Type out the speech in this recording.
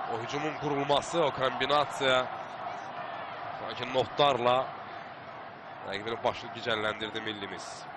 O hücumun kurulması, o kombinasiya sanki notlarla rəqibinin başını gicəlləndirdi millimiz.